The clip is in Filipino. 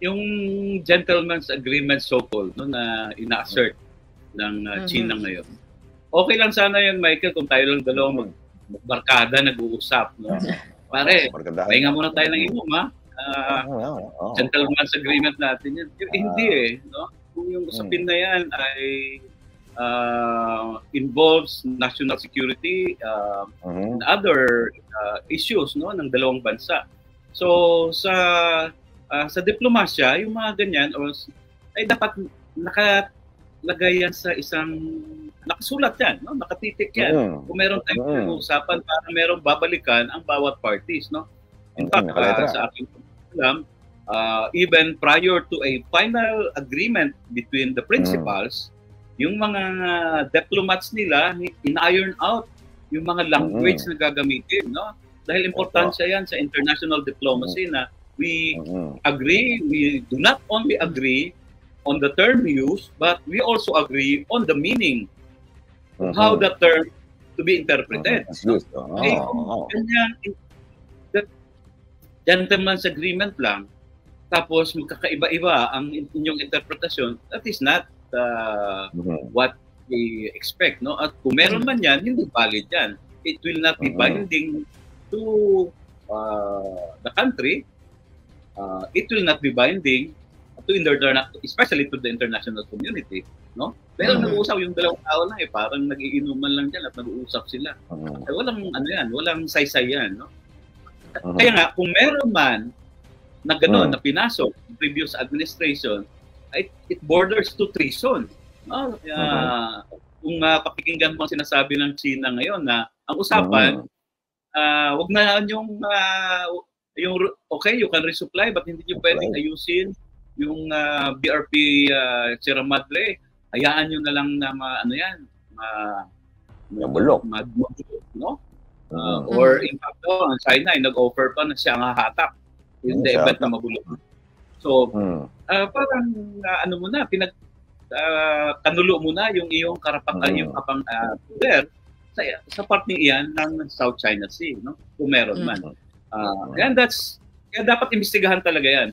yung gentleman's agreement so-called, no, na ina-assert ng China ngayon. Okay lang sana yun, Michael, kung tayo lang dalawang magbarkada, nag-uusap. No? Pare, pahinga muna tayo ng inom, ha? Gentleman's agreement natin yan. Hindi eh. No? Kung yung usapin na yan ay involves national security and other issues, no, ng dalawang bansa. So sa diplomasya, yung mga ganyan ay dapat nakalagay yan sa isang nakasulat yan, no, nakatitik yan. Kung meron tayong usapan para merong babalikan ang bawat parties, no. In fact, sa aking alam, even prior to a final agreement between the principals, yung mga diplomats nila, in-iron out yung mga language na gagamitin, no? Dahil importansya yan sa international diplomacy na we agree, we do not only agree on the term used, but we also agree on the meaning of how the term to be interpreted. That gentleman's agreement lang, tapos magkakaiba-iba ang inyong interpretasyon, that is not what we expect, no? At kung meron man yan, hindi valid yan. It will not be binding to the country. It will not be binding to especially to the international community, no? Pero nag-uusap yung dalawang tao lang parang nagiinuman lang dyan at nag-uusap sila. Walang walang saysay yan, no? Kaya nga, kung meron man na gano'n, na pinasok ng previous administration, it borders to treason. No? Kung pakikinggan mo ang sinasabi ng China ngayon na ang usapan, wag na yung okay, you can resupply but hindi nyo pwedeng ayusin yung BRP Sierra Madre. Hayaan nyo na lang na mabulok. No? Or in fact, ang China ay nag-offer pa na siya ang hahatak in the event na mabulok. So, parang ano mo na, kanulo mo na yung iyong karapatan, yung poder sa parteng iyan ng South China Sea, no? Kung meron man. Kaya dapat imbestigahan talaga yan.